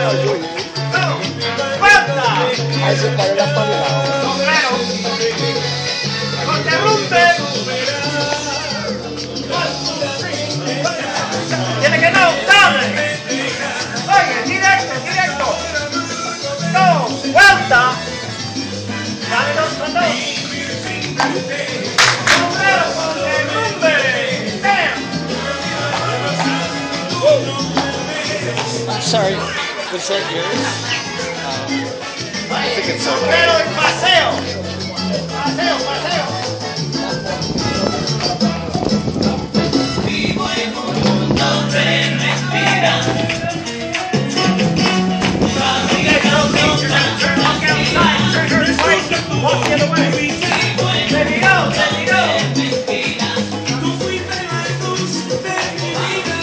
¡Vuelta! Ahí se cae la espalda. Sombrero. ¡No te rompe! Tiene que no, dale. Oye, directo. No, vuelta. Dale 2 con 2. Sombrero con derrumbe. I'm sorry, was that yours? I think it's okay. Sombrero y paseo. Paseo. Vivo en un mundo de mentiras. Walk the other way. Let me go. Tú fuiste la luz de mi vida.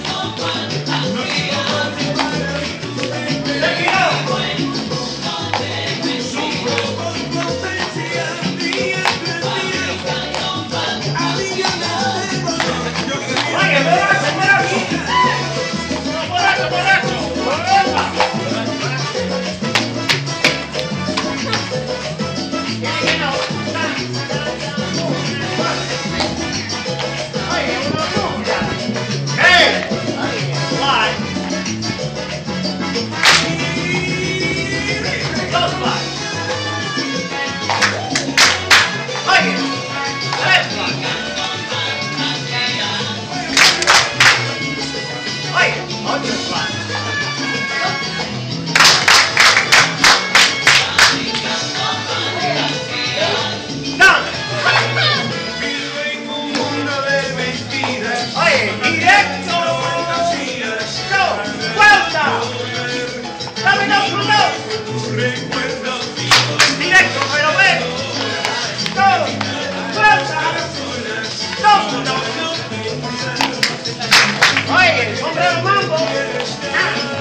Let me go. Oye, borracho. Oye, sombrero mambo.